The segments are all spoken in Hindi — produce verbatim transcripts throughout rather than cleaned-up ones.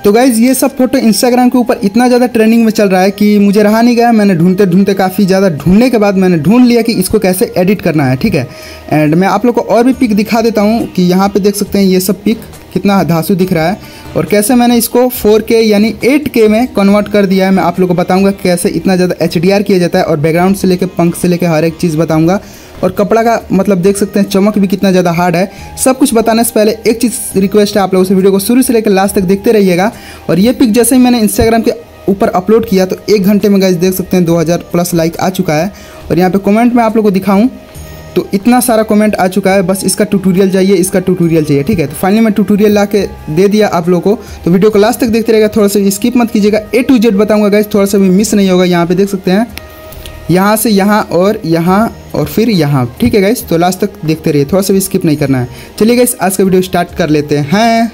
तो गाइज़ ये सब फोटो इंस्टाग्राम के ऊपर इतना ज़्यादा ट्रेंडिंग में चल रहा है कि मुझे रहा नहीं गया। मैंने ढूंढते ढूंढते काफ़ी ज़्यादा ढूंढने के बाद मैंने ढूंढ लिया कि इसको कैसे एडिट करना है, ठीक है। एंड मैं आप लोग को और भी पिक दिखा देता हूँ कि यहाँ पे देख सकते हैं ये सब पिक कितना धांसू दिख रहा है और कैसे मैंने इसको फोर के यानी एट के में कन्वर्ट कर दिया है। मैं आप लोग को बताऊँगा कैसे इतना ज़्यादा एच डी आर किया जाता है और बैकग्राउंड से लेकर पंख से लेकर हर एक चीज़ बताऊँगा। और कपड़ा का मतलब देख सकते हैं चमक भी कितना ज़्यादा हार्ड है। सब कुछ बताने से पहले एक चीज़ रिक्वेस्ट है, आप लोगों से वीडियो को शुरू से लेकर लास्ट तक देखते रहिएगा। और ये पिक जैसे ही मैंने इंस्टाग्राम के ऊपर अपलोड किया तो एक घंटे में गाइस देख सकते हैं दो हज़ार प्लस लाइक आ चुका है। और यहाँ पे कमेंट में आप लोग को दिखाऊं तो इतना सारा कमेंट आ चुका है। बस इसका ट्यूटोरियल चाहिए, इसका ट्यूटोरियल चाहिए, ठीक है। तो फाइनली मैं ट्यूटोरियल ला के दे दिया आप लोगों को। तो वीडियो को लास्ट तक देखते रहेगा, थोड़ा सा स्किप मत कीजिएगा, ए टू जेड बताऊँगा गाइस, थोड़ा सा भी मिस नहीं होगा। यहाँ पे देख सकते हैं यहाँ से यहाँ और यहाँ और फिर यहाँ, ठीक है गाइस। तो लास्ट तक देखते रहिए, थोड़ा सा भी स्किप नहीं करना है। चलिए गाइस आज का वीडियो स्टार्ट कर लेते हैं।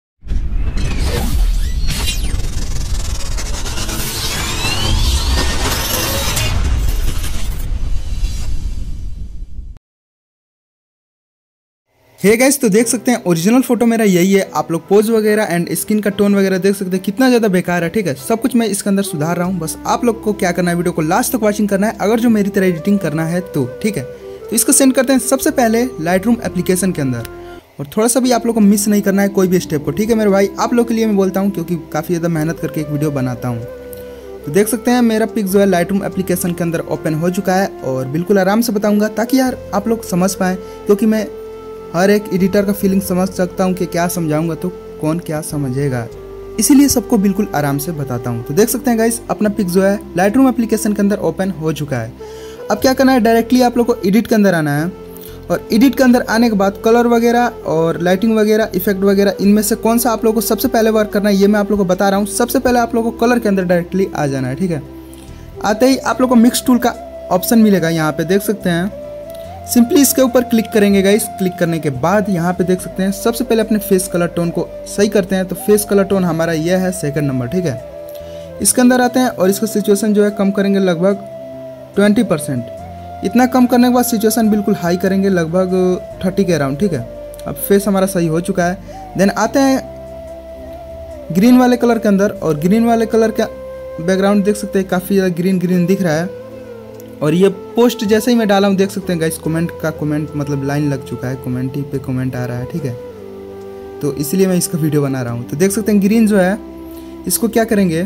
हे गाइस तो देख सकते हैं ओरिजिनल फोटो मेरा यही है। आप लोग पोज वगैरह एंड स्किन का टोन वगैरह देख सकते हैं कितना ज़्यादा बेकार है, ठीक है। सब कुछ मैं इसके अंदर सुधार रहा हूँ। बस आप लोग को क्या करना है, वीडियो को लास्ट तक वॉचिंग करना है अगर जो मेरी तरह एडिटिंग करना है तो, ठीक है। तो इसको सेंड करते हैं सबसे पहले लाइट रूम एप्लीकेशन के अंदर। और थोड़ा सा भी आप लोग को मिस नहीं करना है कोई भी स्टेप को, ठीक है मेरे भाई। आप लोग के लिए मैं बोलता हूँ क्योंकि काफ़ी ज़्यादा मेहनत करके एक वीडियो बनाता हूँ। तो देख सकते हैं मेरा पिक जो है लाइट रूम एप्लीकेशन के अंदर ओपन हो चुका है और बिल्कुल आराम से बताऊँगा ताकि यार आप लोग समझ पाएँ, क्योंकि मैं हर एक एडिटर का फीलिंग समझ सकता हूँ कि क्या समझाऊंगा तो कौन क्या समझेगा, इसीलिए सबको बिल्कुल आराम से बताता हूँ। तो देख सकते हैं गाइस अपना पिक जो है लाइट रूम एप्लीकेशन के अंदर ओपन हो चुका है। अब क्या करना है, डायरेक्टली आप लोग को एडिट के अंदर आना है। और एडिट के अंदर आने के बाद कलर वगैरह और लाइटिंग वगैरह इफेक्ट वगैरह इनमें से कौन सा आप लोग को सबसे पहले वर्क करना है ये मैं आप लोग को बता रहा हूँ। सबसे पहले आप लोग को कलर के अंदर डायरेक्टली आ जाना है, ठीक है। आते ही आप लोग को मिक्स टूल का ऑप्शन मिलेगा, यहाँ पे देख सकते हैं। सिंपली इसके ऊपर क्लिक करेंगे गाइस। क्लिक करने के बाद यहाँ पे देख सकते हैं सबसे पहले अपने फेस कलर टोन को सही करते हैं। तो फेस कलर टोन हमारा यह है सेकंड नंबर, ठीक है। इसके अंदर आते हैं और इसका सिचुएशन जो है कम करेंगे लगभग ट्वेंटी परसेंट। इतना कम करने के बाद सिचुएशन बिल्कुल हाई करेंगे लगभग थर्टी के अराउंड, ठीक है। अब फेस हमारा सही हो चुका है। देन आते हैं ग्रीन वाले कलर के अंदर और ग्रीन वाले कलर का बैकग्राउंड देख सकते हैं काफ़ी ज़्यादा ग्रीन ग्रीन दिख रहा है। और ये पोस्ट जैसे ही मैं डाला हूँ देख सकते हैं गाइस कमेंट का कमेंट मतलब लाइन लग चुका है, कमेंट ही पे कमेंट आ रहा है, ठीक है। तो इसलिए मैं इसका वीडियो बना रहा हूँ। तो देख सकते हैं ग्रीन जो है इसको क्या करेंगे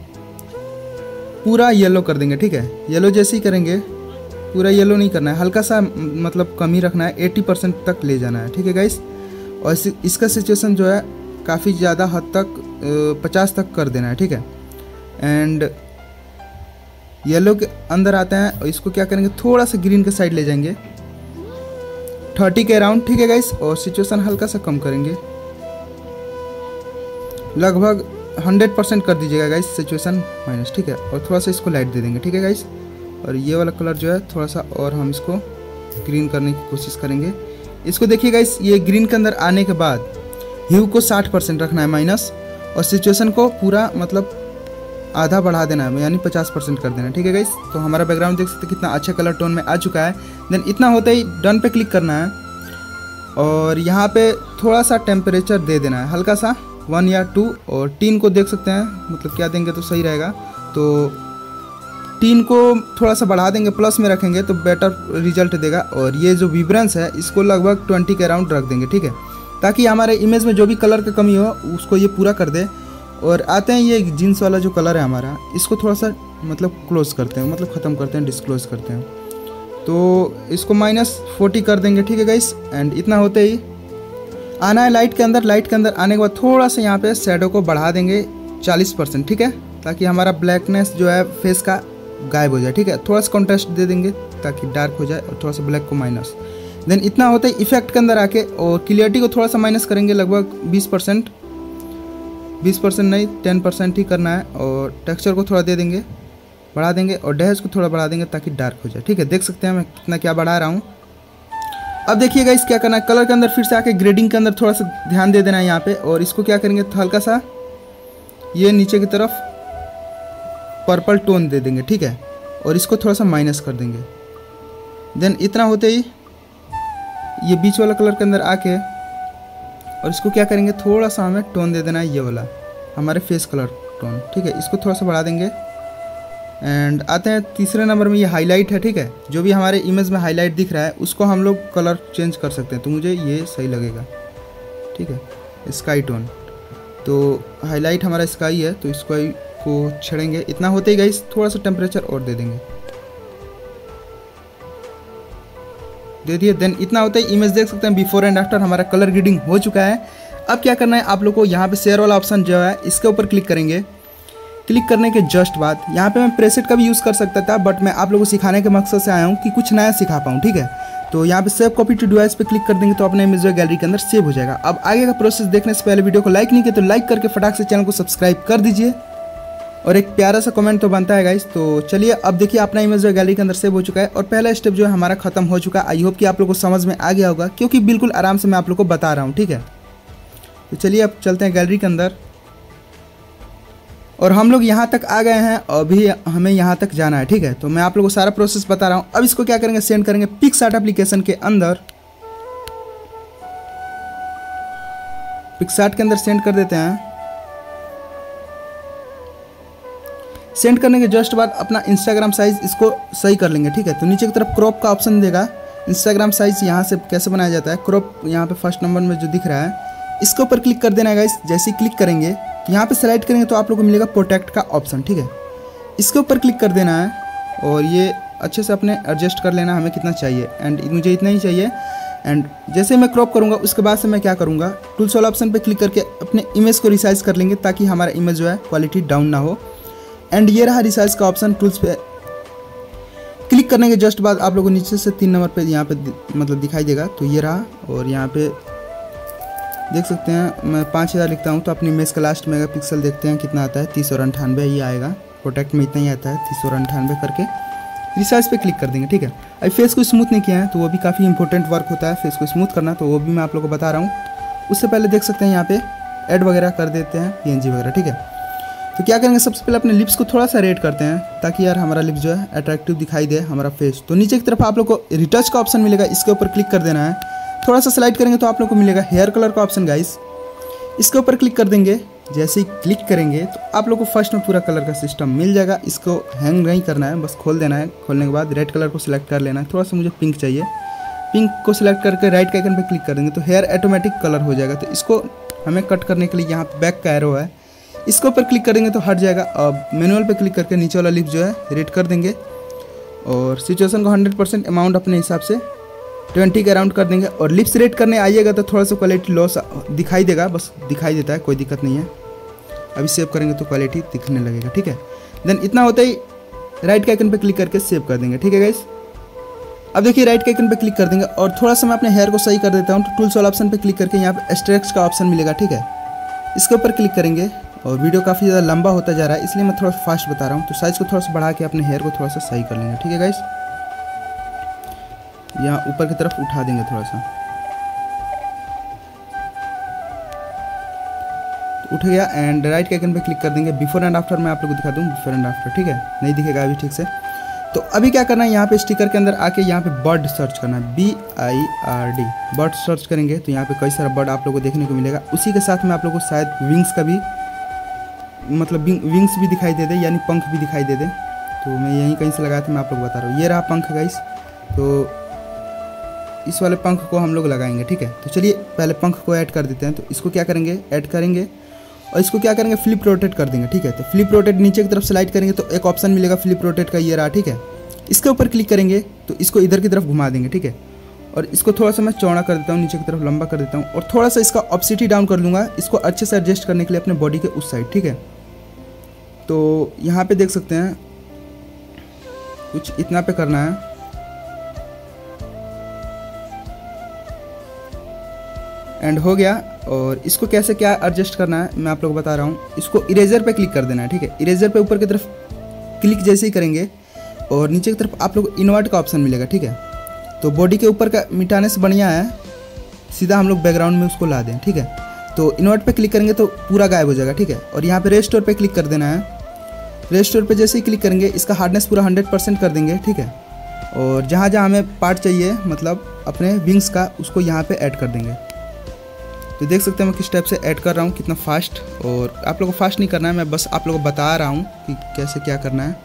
पूरा येलो कर देंगे, ठीक है। येलो जैसे ही करेंगे, पूरा येलो नहीं करना है, हल्का सा मतलब कम ही रखना है, एट्टी परसेंट तक ले जाना है, ठीक है गाइस। और इस, इसका सिचुएशन जो है काफ़ी ज़्यादा हद तक पचास तक कर देना है, ठीक है। एंड येलो के अंदर आते हैं और इसको क्या करेंगे थोड़ा सा ग्रीन के साइड ले जाएंगे थर्टी के अराउंड, ठीक है गाइस। और सिचुएशन हल्का सा कम करेंगे, लगभग हंड्रेड परसेंट कर दीजिएगा गाइस सिचुएशन माइनस, ठीक है। और थोड़ा सा इसको लाइट दे देंगे, ठीक है गाइस। और ये वाला कलर जो है थोड़ा सा और हम इसको ग्रीन करने की कोशिश करेंगे। इसको देखिए गाइस ये ग्रीन के अंदर आने के बाद ह्यू को साठ परसेंट रखना है माइनस और सिचुएशन को पूरा मतलब आधा बढ़ा देना है यानी पचास परसेंट कर देना है, ठीक है गाइस। तो हमारा बैकग्राउंड देख सकते हैं कितना अच्छा कलर टोन में आ चुका है। देन इतना होते ही डन पे क्लिक करना है और यहाँ पे थोड़ा सा टेम्परेचर दे देना है हल्का सा वन या टू। और टीन को देख सकते हैं मतलब क्या देंगे तो सही रहेगा, तो टीन को थोड़ा सा बढ़ा देंगे, प्लस में रखेंगे तो बेटर रिजल्ट देगा। और ये जो विब्रेंस है इसको लगभग ट्वेंटी के अराउंड रख देंगे, ठीक है, ताकि हमारे इमेज में जो भी कलर की कमी हो उसको ये पूरा कर दे। और आते हैं ये जीन्स वाला जो कलर है हमारा, इसको थोड़ा सा मतलब क्लोज करते हैं, मतलब ख़त्म करते हैं, डिस्क्लोज करते हैं। तो इसको माइनस फोर्टी कर देंगे, ठीक है गाइस। एंड इतना होते ही आना है लाइट के अंदर। लाइट के अंदर आने के बाद थोड़ा सा यहाँ पे शैडो को बढ़ा देंगे चालीस परसेंट, ठीक है, ताकि हमारा ब्लैकनेस जो है फेस का गायब हो जाए, ठीक है। थोड़ा सा कॉन्ट्रास्ट दे देंगे ताकि डार्क हो जाए और थोड़ा सा ब्लैक को माइनस। देन इतना होता है इफेक्ट के अंदर आके और क्लियरिटी को थोड़ा सा माइनस करेंगे लगभग बीस परसेंट, बीस परसेंट नहीं टेन परसेंट ही करना है। और टेक्सचर को थोड़ा दे देंगे, बढ़ा देंगे और डैश को थोड़ा बढ़ा देंगे ताकि डार्क हो जाए, ठीक है। देख सकते हैं मैं कितना क्या बढ़ा रहा हूँ। अब देखिएगा इस क्या करना है, कलर के अंदर फिर से आके ग्रेडिंग के अंदर थोड़ा सा ध्यान दे देना है यहाँ पे। और इसको क्या करेंगे तो हल्का सा ये नीचे की तरफ पर्पल टोन दे देंगे, ठीक है। और इसको थोड़ा सा माइनस कर देंगे। देन इतना होते ही ये बीच वाला कलर के अंदर आके और इसको क्या करेंगे थोड़ा सा हमें टोन दे देना है ये वाला, हमारे फेस कलर टोन, ठीक है। इसको थोड़ा सा बढ़ा देंगे। एंड आते हैं तीसरे नंबर में, ये हाईलाइट है, ठीक है। जो भी हमारे इमेज में हाईलाइट दिख रहा है उसको हम लोग कलर चेंज कर सकते हैं, तो मुझे ये सही लगेगा, ठीक है। स्काई टोन, तो हाईलाइट हमारा स्काई है, तो स्काई को छेड़ेंगे। इतना होते ही गाइस थोड़ा सा टेम्परेचर और दे देंगे, दे दिए। देन इतना होता है इमेज देख सकते हैं बिफोर एंड आफ्टर हमारा कलर ग्रेडिंग हो चुका है। अब क्या करना है आप लोग को, यहाँ पे शेयर वाला ऑप्शन जो है इसके ऊपर क्लिक करेंगे। क्लिक करने के जस्ट बाद यहाँ पे मैं प्रेसेट का भी यूज़ कर सकता था, बट मैं आप लोगों को सिखाने के मकसद से आया हूँ कि कुछ नया सिखा पाऊँ, ठीक है। तो यहाँ पे सेव कॉपी टू डिवाइस पे क्लिक कर देंगे तो अपने इमेज जो गैलरी के अंदर सेव हो जाएगा। अब आगे का प्रोसेस देखने से पहले वीडियो को लाइक नहीं किया तो लाइक करके फटाक से चैनल को सब्सक्राइब कर दीजिए, और एक प्यारा सा कमेंट तो बनता है गाइस। तो चलिए अब देखिए अपना इमेज जो गैलरी के अंदर सेव हो चुका है, और पहला स्टेप जो है हमारा खत्म हो चुका है। आई होप कि आप लोग को समझ में आ गया होगा, क्योंकि बिल्कुल आराम से मैं आप लोग को बता रहा हूँ, ठीक है। तो चलिए अब चलते हैं गैलरी के अंदर, और हम लोग यहाँ तक आ गए हैं, अभी हमें यहाँ तक जाना है, ठीक है। तो मैं आप लोगों को सारा प्रोसेस बता रहा हूँ। अब इसको क्या करेंगे, सेंड करेंगे पिक्सआर्ट एप्लीकेशन के अंदर। पिक्सआर्ट के अंदर सेंड कर देते हैं। सेंड करने के जस्ट बाद अपना इंस्टाग्राम साइज इसको सही कर लेंगे, ठीक है। तो नीचे की तरफ क्रॉप का ऑप्शन देगा। इंस्टाग्राम साइज यहाँ से कैसे बनाया जाता है, क्रॉप यहाँ पे फर्स्ट नंबर में जो दिख रहा है इसके ऊपर क्लिक कर देना है गाइस। जैसे ही क्लिक करेंगे यहाँ पे सेलेक्ट करेंगे तो आप लोगों को मिलेगा प्रोटेक्ट का ऑप्शन, ठीक है। इसके ऊपर क्लिक कर देना है, और ये अच्छे से अपने एडजस्ट कर लेना हमें कितना चाहिए, एंड मुझे इतना ही चाहिए। एंड जैसे मैं क्रॉप करूँगा उसके बाद से मैं क्या करूँगा, टूल्स वाला ऑप्शन पर क्लिक करके अपने इमेज को रिसाइज कर लेंगे, ताकि हमारा इमेज जो है क्वालिटी डाउन ना हो। एंड ये रहा रिसाइज का ऑप्शन। टूल्स पे क्लिक करने के जस्ट बाद आप लोगों को नीचे से तीन नंबर पे यहाँ पे मतलब दिखाई देगा, तो ये रहा। और यहाँ पे देख सकते हैं मैं पाँच हज़ार लिखता हूँ तो अपनी इमेज का लास्ट मेगा पिक्सल देखते हैं कितना आता है, तीस और अंठानवे ही आएगा। प्रोटेक्ट में इतना ही आता है, तीस और अंठानवे करके रिसाइज पे क्लिक कर देंगे, ठीक है। अभी फेस को स्मूथ नहीं किया है, तो वो भी काफ़ी इंपॉर्टेंट वर्क होता है फेस को स्मूथ करना, तो वो भी मैं आप लोग को बता रहा हूँ। उससे पहले देख सकते हैं यहाँ पे ऐड वगैरह कर देते हैं, पी एन जी वगैरह, ठीक है। तो क्या करेंगे, सबसे पहले अपने लिप्स को थोड़ा सा रेड करते हैं, ताकि यार हमारा लिप्स जो है अट्रैक्टिव दिखाई दे हमारा फेस। तो नीचे की तरफ आप लोग को रिटच का ऑप्शन मिलेगा, इसके ऊपर क्लिक कर देना है। थोड़ा सा स्लाइड करेंगे तो आप लोग को मिलेगा हेयर कलर का ऑप्शन गाइस, इसके ऊपर क्लिक कर देंगे। जैसे ही क्लिक करेंगे तो आप लोग को फर्स्ट में पूरा कलर का सिस्टम मिल जाएगा। इसको हैंग नहीं करना है, बस खोल देना है। खोलने के बाद रेड कलर को सिलेक्ट कर लेना है। थोड़ा सा मुझे पिंक चाहिए, पिंक को सिलेक्ट करके राइट के आइकन पे क्लिक कर देंगे तो हेयर ऑटोमेटिक कलर हो जाएगा। तो इसको हमें कट करने के लिए यहाँ पे बैक का एरो है, इसके ऊपर क्लिक करेंगे तो हट जाएगा। अब मैनुअल पे क्लिक करके नीचे वाला लिप जो है रेड कर देंगे, और सिचुएशन को हंड्रेड परसेंट अमाउंट अपने हिसाब से ट्वेंटी के अराउंड कर देंगे। और लिप्स रेड करने आइएगा तो थोड़ा सा क्वालिटी लॉस दिखाई देगा, बस दिखाई देता है, कोई दिक्कत नहीं है। अभी सेव करेंगे तो क्वालिटी दिखने लगेगा, ठीक है। देन इतना होता ही राइट के आइकन पे क्लिक करके सेव कर देंगे, ठीक है गाइस। अब देखिए राइट के आइकन पे क्लिक कर देंगे, और थोड़ा सा मैं अपने हेयर को सही कर देता हूँ। तो टूल्स वाला ऑप्शन पे क्लिक करके यहाँ पे एक्सट्रैक्ट का ऑप्शन मिलेगा, ठीक है। इसके ऊपर क्लिक करेंगे, और वीडियो काफ़ी ज़्यादा लंबा होता जा रहा है इसलिए मैं थोड़ा फास्ट बता रहा हूँ। तो साइज़ को थोड़ा सा बढ़ा के अपने हेयर को थोड़ा सा सही कर लेंगे, ठीक है गाइस। यहाँ ऊपर की तरफ उठा देंगे थोड़ा सा, तो उठ गया। एंड राइट के आइकन पे क्लिक कर देंगे। बिफोर एंड आफ्टर मैं आप लोगों को दिखा दूँ, बिफोर एंड आफ्टर, ठीक है। नहीं दिखेगा अभी ठीक से। तो अभी क्या करना है, यहाँ पे स्टिकर के अंदर आके यहाँ पे बर्ड सर्च करना है, B I R D, bird search करेंगे तो यहाँ पे कई सारा बर्ड आप लोगों को देखने को मिलेगा। उसी के साथ में आप लोगों को शायद विंग्स का भी मतलब विंग्स भी दिखाई दे दे, यानी पंख भी दिखाई दे दे। तो मैं यहीं कहीं से लगाया था, मैं आप लोग बता रहा हूँ। ये रहा पंख गाइस, तो इस वाले पंख को हम लोग लगाएंगे, ठीक है। तो चलिए पहले पंख को ऐड कर देते हैं। तो इसको क्या करेंगे, ऐड करेंगे, और इसको क्या करेंगे, फ्लिप रोटेट कर देंगे, ठीक है। तो फ्लिप रोटेट नीचे की तरफ स्लाइड करेंगे तो एक ऑप्शन मिलेगा फ्लिप रोटेट का, ये रहा, ठीक है। इसके ऊपर क्लिक करेंगे तो इसको इधर की तरफ घुमा देंगे, ठीक है। और इसको थोड़ा सा मैं चौड़ा कर देता हूँ, नीचे की तरफ लंबा कर देता हूँ, और थोड़ा सा इसका ऑप्सिटी डाउन कर लूँगा, इसको अच्छे से एडजस्ट करने के लिए अपने बॉडी के उस साइड, ठीक है। तो यहाँ पे देख सकते हैं कुछ इतना पे करना है। एंड हो गया। और इसको कैसे क्या एडजस्ट करना है मैं आप लोग को बता रहा हूँ। इसको इरेजर पे क्लिक कर देना है, ठीक है। इरेजर पे ऊपर की तरफ क्लिक जैसे ही करेंगे और नीचे की तरफ आप लोग इन्वर्ट का ऑप्शन मिलेगा, ठीक है। तो बॉडी के ऊपर का मिटाने से बढ़िया है सीधा हम लोग बैकग्राउंड में उसको ला दें, ठीक है। तो इन्वर्ट पे क्लिक करेंगे तो पूरा गायब हो जाएगा, ठीक है। और यहाँ पे रेस्टोर पे क्लिक कर देना है। रेस्टोर पे जैसे ही क्लिक करेंगे इसका हार्डनेस पूरा हंड्रेड परसेंट कर देंगे, ठीक है। और जहाँ जहाँ हमें पार्ट चाहिए मतलब अपने विंग्स का, उसको यहाँ पे ऐड कर देंगे। तो देख सकते हैं मैं किस टाइप से ऐड कर रहा हूँ, कितना फास्ट। और आप लोगों को फास्ट नहीं करना है, मैं बस आप लोगों को बता रहा हूँ कि कैसे क्या करना है।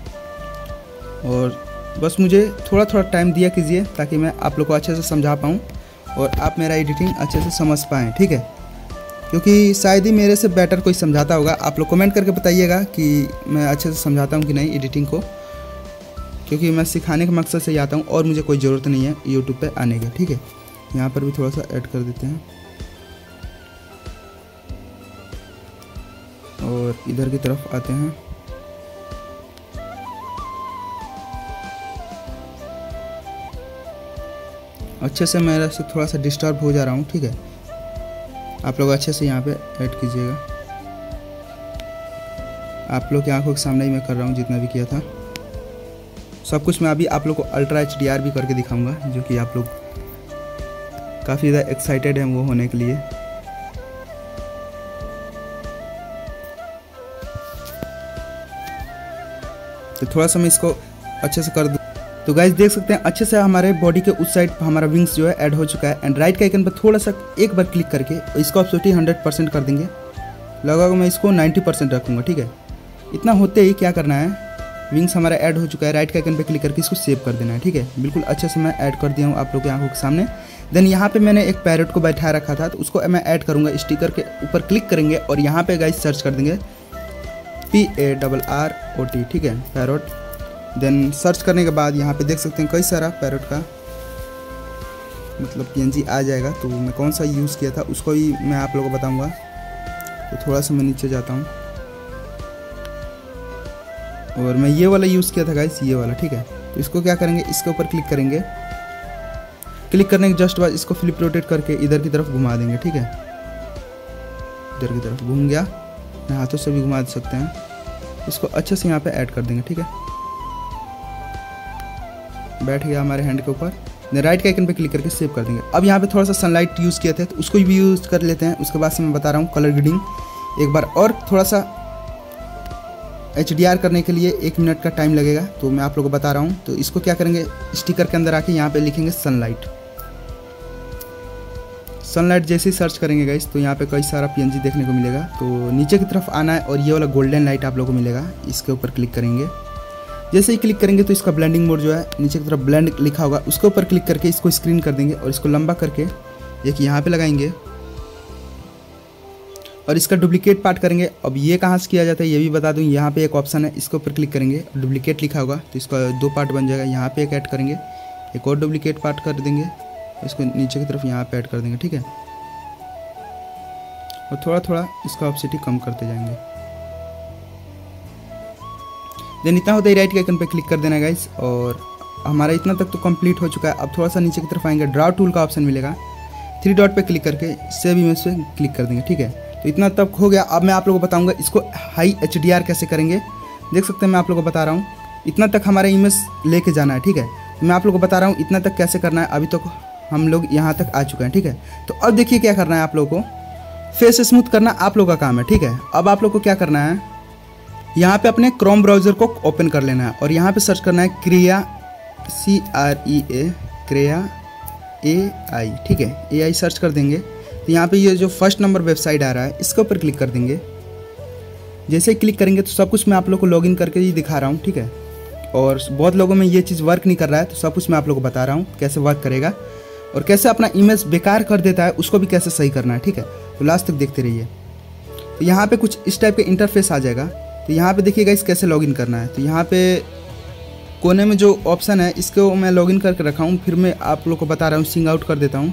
और बस मुझे थोड़ा थोड़ा टाइम दिया कीजिए ताकि मैं आप लोग को अच्छे से समझा पाऊँ और आप मेरा एडिटिंग अच्छे से समझ पाएँ, ठीक है। क्योंकि शायद ही मेरे से बेटर कोई समझाता होगा। आप लोग कमेंट करके बताइएगा कि मैं अच्छे से समझाता हूँ कि नहीं एडिटिंग को, क्योंकि मैं सिखाने के मकसद से ही आता हूँ और मुझे कोई ज़रूरत नहीं है यूट्यूब पे आने की, ठीक है। यहाँ पर भी थोड़ा सा ऐड कर देते हैं और इधर की तरफ आते हैं। अच्छे से मेरा से थोड़ा सा डिस्टर्ब हो जा रहा हूँ, ठीक है। आप लोग अच्छे से यहाँ पे ऐड कीजिएगा। आप लोग की आंखों के सामने ही मैं कर रहा हूँ जितना भी किया था सब कुछ। मैं अभी आप लोग को अल्ट्रा एच डी आर भी करके दिखाऊंगा, जो कि आप लोग काफ़ी ज़्यादा एक्साइटेड हैं वो होने के लिए। तो थोड़ा सा मैं इसको अच्छे से कर दूँ। तो गाइस देख सकते हैं अच्छे से हमारे बॉडी के उस साइड हमारा विंग्स जो है ऐड हो चुका है। एंड राइट के आइकन पर थोड़ा सा एक बार क्लिक करके इसको ऑप्सिटी हंड्रेड परसेंट कर देंगे। लगभग मैं इसको नाइन्टी परसेंट रखूँगा, ठीक है। इतना होते ही क्या करना है, विंग्स हमारा ऐड हो चुका है, राइट के आइकन पे क्लिक करके इसको सेव कर देना है, ठीक है। बिल्कुल अच्छे से मैं ऐड कर दिया हूँ आप लोग की आंखों के सामने। देन यहाँ पे मैंने एक पैरट को बैठा रखा था, तो उसको मैं ऐड करूँगा। स्टिकर के ऊपर क्लिक करेंगे और यहाँ पे गाइस सर्च कर देंगे P A double R O T, ठीक है, पैरट। देन सर्च करने के बाद यहाँ पे देख सकते हैं कई सारा पैरट का मतलब पीएनजी आ जाएगा। तो मैं कौन सा यूज़ किया था उसको ही मैं आप लोगों को बताऊँगा। तो थोड़ा सा मैं नीचे जाता हूँ और मैं ये वाला यूज़ किया था गाइस, ये वाला, ठीक है। तो इसको क्या करेंगे, इसके ऊपर क्लिक करेंगे। क्लिक करने के जस्ट बाद इसको फ्लिप रोटेट करके इधर की तरफ घुमा देंगे, ठीक है। इधर की तरफ घूम गया, मैं हाथों से भी घुमा सकते हैं। इसको अच्छे से यहाँ पे ऐड कर देंगे, ठीक है। बैठ गया हमारे हैंड के ऊपर। राइट के आइकन पे क्लिक करके सेव कर देंगे। अब यहाँ पे थोड़ा सा सनलाइट यूज़ किए थे तो उसको भी यूज़ कर लेते हैं। उसके बाद से मैं बता रहा हूँ कलर ग्रेडिंग एक बार और थोड़ा सा एच डी आर करने के लिए एक मिनट का टाइम लगेगा, तो मैं आप लोगों को बता रहा हूँ। तो इसको क्या करेंगे, स्टिकर के अंदर आके यहाँ पे लिखेंगे सनलाइट। सनलाइट जैसे ही सर्च करेंगे गाइस तो यहाँ पे कई सारा पीएनजी देखने को मिलेगा। तो नीचे की तरफ आना है और ये वाला गोल्डन लाइट आप लोगों को मिलेगा, इसके ऊपर क्लिक करेंगे। जैसे ही क्लिक करेंगे तो इसका ब्लेंडिंग मोड जो है नीचे की तरफ ब्लेंड लिखा होगा, उसके ऊपर क्लिक करके इसको स्क्रीन कर देंगे और इसको लंबा करके एक यहाँ पे लगाएंगे और इसका डुप्लीकेट पार्ट करेंगे। अब ये कहाँ से किया जाता है ये भी बता दूँ, यहाँ पे एक ऑप्शन है, इसके ऊपर क्लिक करेंगे, डुप्लीकेट लिखा होगा तो इसका दो पार्ट बन जाएगा। यहाँ पे एक ऐड करेंगे, एक और डुप्लीकेट पार्ट कर देंगे, इसको नीचे की तरफ यहाँ पे ऐड कर देंगे, ठीक है। और थोड़ा थोड़ा इसका ऑप्सिटी कम करते जाएंगे। देन इतना होता है राइट के आइकन पे क्लिक कर देना गाइस और हमारा इतना तक तो कंप्लीट हो चुका है। अब थोड़ा सा नीचे की तरफ आएंगे, ड्रा टूल का ऑप्शन मिलेगा, थ्री डॉट पे क्लिक करके सेव इमेज पे क्लिक कर देंगे, ठीक है। तो इतना तक हो गया। अब मैं आप लोगों को बताऊंगा इसको हाई एच डी आर कैसे करेंगे। देख सकते हैं मैं आप लोगों को बता रहा हूँ, इतना तक हमारा इमेज लेके जाना है, ठीक है। मैं आप लोगों को बता रहा हूँ इतना तक कैसे करना है। अभी तक तो हम लोग यहाँ तक आ चुके हैं, ठीक है। तो अब देखिए क्या करना है, आप लोगों को फेस स्मूथ करना आप लोगों का काम है, ठीक है। अब आप लोग को क्या करना है, यहाँ पे अपने क्रोम ब्राउज़र को ओपन कर लेना है और यहाँ पे सर्च करना है क्रिया, सी आर ई ए, क्रिया ए आई, ठीक है। ए आई सर्च कर देंगे तो यहाँ पे ये जो फर्स्ट नंबर वेबसाइट आ रहा है इसके ऊपर क्लिक कर देंगे। जैसे ही क्लिक करेंगे तो सब कुछ मैं आप लोग को लॉगिन करके ही दिखा रहा हूँ, ठीक है। और बहुत लोगों में ये चीज़ वर्क नहीं कर रहा है, तो सब कुछ मैं आप लोग को बता रहा हूँ कैसे वर्क करेगा और कैसे अपना इमेज बेकार कर देता है उसको भी कैसे सही करना है, ठीक है। तो लास्ट तक देखते रहिए। तो यहाँ पे कुछ इस टाइप का इंटरफेस आ जाएगा। तो यहाँ पे देखिएगा इस कैसे लॉगिन करना है। तो यहाँ पे कोने में जो ऑप्शन है इसको मैं लॉगिन करके रखा हूँ, फिर मैं आप लोग को बता रहा हूँ, सिंग आउट कर देता हूँ।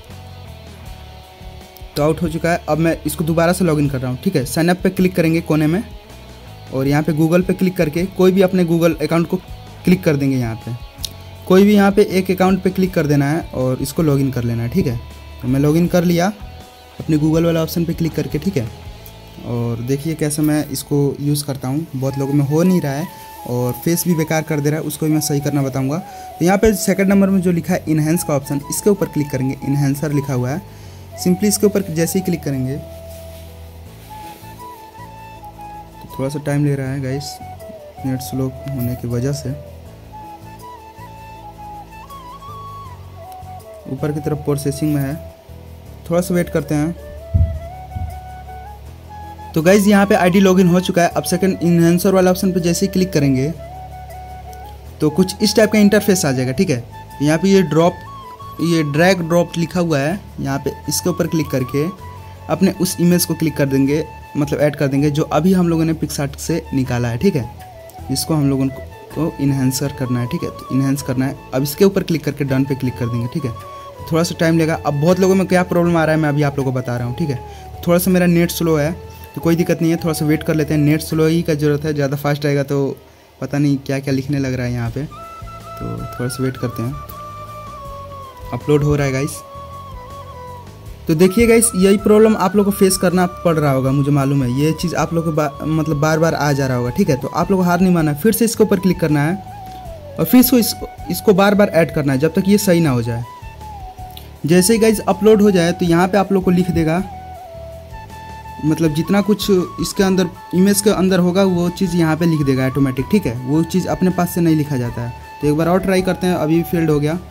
तो आउट हो चुका है। अब मैं इसको दोबारा से लॉगिन कर रहा हूँ, ठीक है। साइन अप पे क्लिक करेंगे कोने में और यहाँ पे गूगल पे क्लिक करके कोई भी अपने गूगल अकाउंट को क्लिक कर देंगे। यहाँ पे कोई भी यहाँ पे एक अकाउंट पे क्लिक कर देना है और इसको लॉगिन कर लेना है, ठीक है। तो मैं लॉगिन कर लिया अपने गूगल वाला ऑप्शन पे क्लिक करके, ठीक है। और देखिए कैसे मैं इसको यूज़ करता हूँ, बहुत लोगों में हो नहीं रहा है और फेस भी बेकार कर दे रहा है, उसको भी मैं सही करना बताऊँगा। तो यहाँ पे सेकंड नंबर में जो लिखा है इनहेंस का ऑप्शन, इसके ऊपर क्लिक करेंगे, इनहेंसर लिखा हुआ है। सिंपली इसके ऊपर जैसे ही क्लिक करेंगे तो थोड़ा सा टाइम ले रहा है गाइस, नेट स्लो होने की वजह से। ऊपर की तरफ प्रोसेसिंग में है, थोड़ा सा वेट करते हैं। तो गाइज यहाँ पे आईडी लॉगिन हो चुका है। अब सेकंड इन्हेंसर वाला ऑप्शन पे जैसे ही क्लिक करेंगे तो कुछ इस टाइप का इंटरफेस आ जाएगा, ठीक है। यहाँ पे ये ड्रॉप ये ड्रैग ड्रॉप लिखा हुआ है, यहाँ पे इसके ऊपर क्लिक करके अपने उस इमेज को क्लिक कर देंगे, मतलब ऐड कर देंगे जो अभी हम लोगों ने पिक्सआर्ट से निकाला है, ठीक है। इसको हम लोगों को इन्हेंसर करना है, ठीक है। तो इन्हेंस करना है। अब इसके ऊपर क्लिक करके डन पे क्लिक कर देंगे, ठीक है। थोड़ा सा टाइम लेगा। अब बहुत लोगों में क्या प्रॉब्लम आ रहा है मैं अभी आप लोगों को बता रहा हूँ, ठीक है। थोड़ा सा मेरा नेट स्लो है तो कोई दिक्कत नहीं है, थोड़ा सा वेट कर लेते हैं। नेट स्लो ही का ज़रूरत है, ज़्यादा फास्ट आएगा तो पता नहीं क्या क्या लिखने लग रहा है यहाँ पे, तो थोड़ा सा वेट करते हैं। अपलोड हो रहा है गाइस। तो देखिए गाइस, यही प्रॉब्लम आप लोग को फेस करना पड़ रहा होगा, मुझे मालूम है। ये चीज़ आप लोग को बा, मतलब बार बार आ जा रहा होगा, ठीक है। तो आप लोग को हार नहीं मानना है, फिर से इसके ऊपर क्लिक करना है और फिर इसको इसको, इसको बार बार ऐड करना है जब तक ये सही ना हो जाए। जैसे ही गाइस अपलोड हो जाए तो यहाँ पे आप लोग को लिख देगा, मतलब जितना कुछ इसके अंदर इमेज के अंदर होगा वो चीज़ यहाँ पे लिख देगा ऑटोमेटिक, ठीक है। वो चीज़ अपने पास से नहीं लिखा जाता है। तो एक बार और ट्राई करते हैं, अभी फेल्ड हो गया।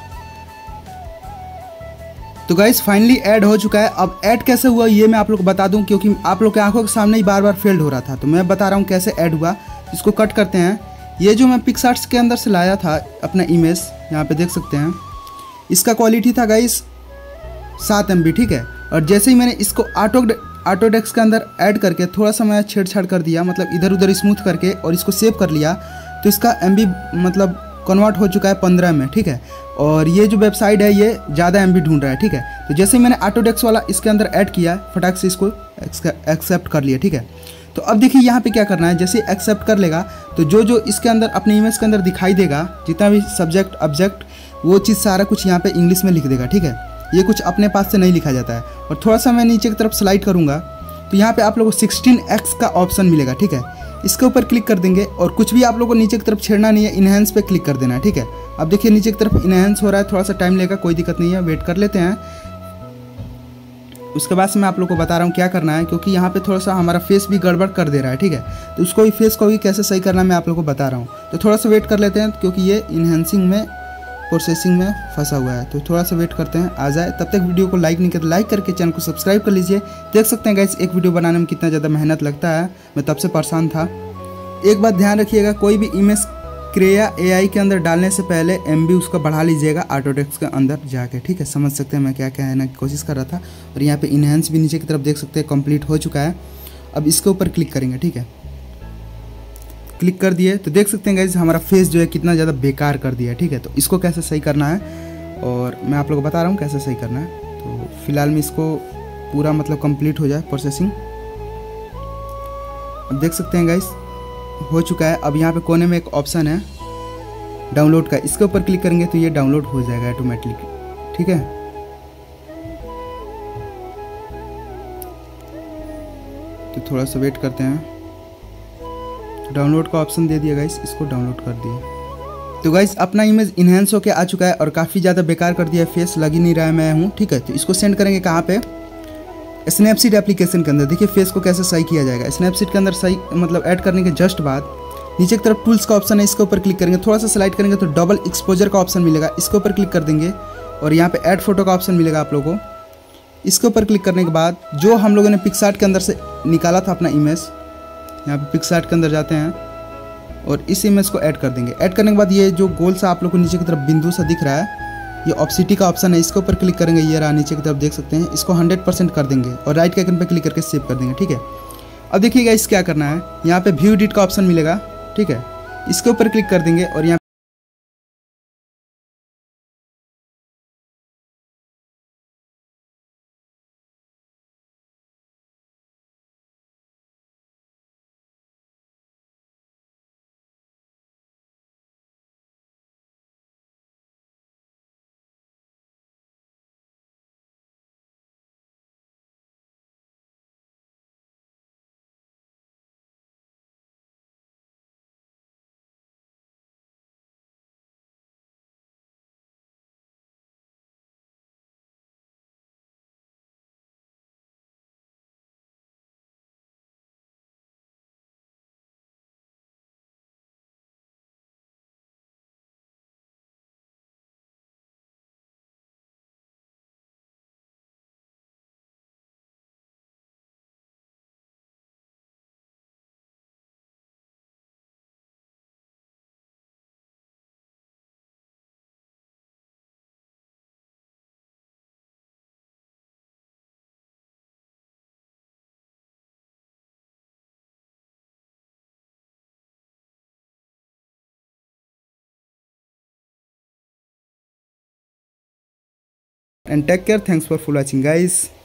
तो गाइस फाइनली ऐड हो चुका है। अब ऐड कैसे हुआ ये मैं आप लोग को बता दूं, क्योंकि आप लोग के आंखों के सामने ही बार बार फेल्ड हो रहा था। तो मैं बता रहा हूँ कैसे ऐड हुआ। इसको कट करते हैं। ये जो मैं पिक्सआर्ट्स के अंदर से लाया था अपना इमेज, यहाँ पे देख सकते हैं, इसका क्वालिटी था गाइस सात एम बी, ठीक है। और जैसे ही मैंने इसको ऑटो ऑटोडेस्क के अंदर ऐड करके थोड़ा सा मैं छेड़छाड़ कर दिया, मतलब इधर उधर स्मूथ करके, और इसको सेव कर लिया, तो इसका एम बी मतलब कन्वर्ट हो चुका है पंद्रह में, ठीक है। और ये जो वेबसाइट है ये ज़्यादा एम बी ढूंढ रहा है, ठीक है। तो जैसे ही मैंने ऑटोडेस्क वाला इसके अंदर ऐड किया, फटाक से इसको एक्सेप्ट कर लिया, ठीक है। तो अब देखिए यहाँ पे क्या करना है, जैसे एक्सेप्ट कर लेगा तो जो जो इसके अंदर अपने इमेज के अंदर दिखाई देगा, जितना भी सब्जेक्ट ऑब्जेक्ट, वो चीज़ सारा कुछ यहाँ पे इंग्लिश में लिख देगा, ठीक है। ये कुछ अपने पास से नहीं लिखा जाता है। और थोड़ा सा मैं नीचे की तरफ स्लाइड करूँगा तो यहाँ पे आप लोगों को सिक्सटीन एक्स का ऑप्शन मिलेगा, ठीक है। इसके ऊपर क्लिक कर देंगे और कुछ भी आप लोगों को नीचे की तरफ छेड़ना नहीं है, इनहेंस पे क्लिक कर देना है, ठीक है। अब देखिए नीचे की तरफ इनहेंस हो रहा है, थोड़ा सा टाइम लेगा, कोई दिक्कत नहीं है, वेट कर लेते हैं। उसके बाद से मैं आप लोग को बता रहा हूँ क्या करना है, क्योंकि यहाँ पे थोड़ा सा हमारा फेस भी गड़बड़ कर दे रहा है, ठीक है। तो उसको भी फेस को भी कैसे सही करना है मैं आप लोग को बता रहा हूँ। तो थोड़ा सा वेट कर लेते हैं, क्योंकि ये इनहेंसिंग में प्रोसेसिंग में फंसा हुआ है। तो थोड़ा सा वेट करते हैं आ जाए। तब तक वीडियो को लाइक नहीं करते, लाइक करके चैनल को सब्सक्राइब कर लीजिए। देख सकते हैं गाइस एक वीडियो बनाने में कितना ज़्यादा मेहनत लगता है, मैं तब से परेशान था। एक बात ध्यान रखिएगा, कोई भी इमेज क्रिया एआई के अंदर डालने से पहले एमबी उसका बढ़ा लीजिएगा ऑटोडेस्क के अंदर जाके, ठीक है। समझ सकते हैं मैं क्या कहने की कोशिश कर रहा था। और यहाँ पे इनहेंस भी नीचे की तरफ देख सकते हैं कंप्लीट हो चुका है। अब इसके ऊपर क्लिक करेंगे, ठीक है। क्लिक कर दिए तो देख सकते हैं गाइस हमारा फेस जो है कितना ज़्यादा बेकार कर दिया है, ठीक है। तो इसको कैसे सही करना है और मैं आप लोगों को बता रहा हूँ कैसे सही करना है। तो फिलहाल में इसको पूरा मतलब कंप्लीट हो जाए प्रोसेसिंग। अब देख सकते हैं गाइस हो चुका है। अब यहाँ पे कोने में एक ऑप्शन है डाउनलोड का, इसके ऊपर क्लिक करेंगे तो ये डाउनलोड हो जाएगा ऑटोमेटिक, ठीक है। तो थोड़ा सा वेट करते हैं। डाउनलोड का ऑप्शन दे दिया गाइस, इसको डाउनलोड कर दिए। तो गाइस अपना इमेज इन्हेंस होके आ चुका है और काफ़ी ज़्यादा बेकार कर दिया है, फेस लग ही नहीं रहा है मैं हूँ, ठीक है। तो इसको सेंड करेंगे कहाँ पे, स्नैपसीड एप्लीकेशन के अंदर। देखिए फेस को कैसे सही किया जाएगा। स्नैपसीड के अंदर सही मतलब ऐड करने के जस्ट बाद नीचे की तरफ टूल्स का ऑप्शन है, इसके ऊपर क्लिक करेंगे, थोड़ा सा स्लाइड करेंगे तो डबल एक्सपोजर का ऑप्शन मिलेगा, इसके ऊपर क्लिक कर देंगे और यहाँ पे ऐड फोटो का ऑप्शन मिलेगा आप लोगों को। इसके ऊपर क्लिक करने के बाद जो हम लोगों ने पिक्सआर्ट के अंदर से निकाला था अपना इमेज, यहाँ पे पिक्सआर्ट के अंदर जाते हैं और इस इमेज को ऐड कर देंगे। ऐड करने के बाद ये जो गोल सा आप लोग को नीचे की तरफ बिंदु सा दिख रहा है, ये ऑप्सिटी का ऑप्शन है, इसके ऊपर क्लिक करेंगे, ये रहा नीचे की तरफ देख सकते हैं। इसको हंड्रेड परसेंट कर देंगे और राइट के आइकन पे क्लिक करके सेव कर देंगे, ठीक है। अब देखिएगा इस क्या करना है, यहाँ पे व्यू एडिट का ऑप्शन मिलेगा, ठीक है। इसके ऊपर क्लिक कर देंगे और यहाँ and take care, thanks for full watching guys.